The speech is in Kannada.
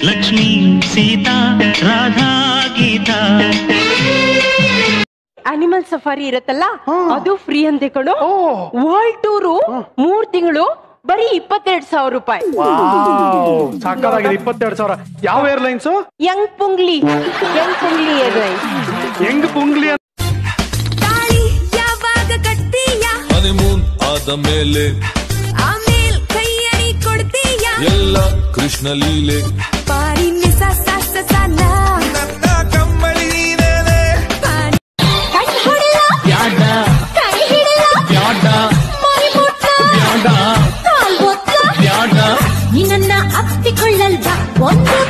ಲಕ್ಷ್ಮೀ ಸೀತಾ ರಾಧಾ ಗೀತಾ. ಅನಿಮಲ್ ಸಫಾರಿ ಇರತ್ತಲ್ಲ ಅದು ಫ್ರೀ ಅಂತೆ ಕಣೋ. ವರ್ಲ್ಡ್ ಟೂರು 3 ತಿಂಗಳು ಬರೀ 22,000 ರೂಪಾಯಿ. ಸಾಕಾಗಿದೆ. 22,000. ಯಾವ ಏರ್ಲೈನ್ಸ್? ಯಂಗ್ ಪುಂಗ್ಲಿ ಏರ್ಲೈನ್ಸ್. ಯಂಗ್ ಪುಂಗ್ಲಿ ಯಾವಾಗ ಕಟ್ತೀಯ ಹನಿಮೂನ್ ಆದ ಮೇಲೆ ಆಮೇಲ್ ಕೈಯಡಿ ಕೊಡ್ತೀಯ ಎಲ್ಲ ಕೃಷ್ಣ ಲೀಲೆ ಪಾರಿ ಮಿಸ ಸಸ ಸನ ಕಮ್ಮಳಿ ನಿನ್ನ ಅಪ್ಪಿಕೊಳ್ಳಲ್ವಾ ಒಂದು